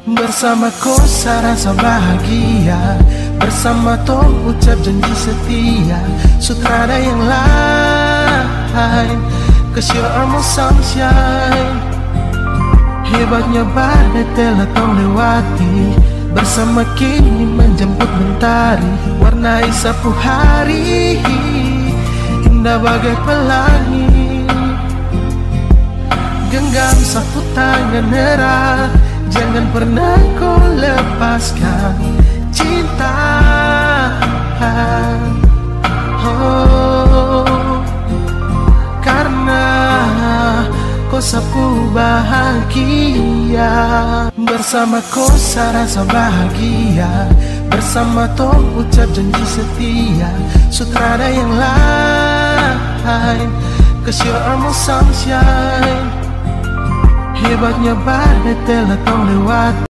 Bersamaku saya rasa bahagia, bersama Tom ucap janji setia. Sutrada yang lain, 'cause you are my sunshine. Hebatnya badai telah kau lewati, bersama kini menjemput mentari. Warnai sapu hari, indah bagai pelangi. Genggam sapu tangan erat, jangan pernah kau lepaskan cinta. Oh, karena kau sapu bahagia. Bersamaku saya rasa bahagia, bersama Tom ucap janji setia. Sutrada yang lain, 'cause you are my sunshine. Hebatnya badai telah kau lewati.